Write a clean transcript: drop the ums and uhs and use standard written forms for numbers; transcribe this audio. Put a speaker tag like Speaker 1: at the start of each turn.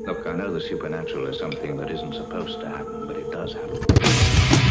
Speaker 1: Look, I know the supernatural is something that isn't supposed to happen, but it does happen.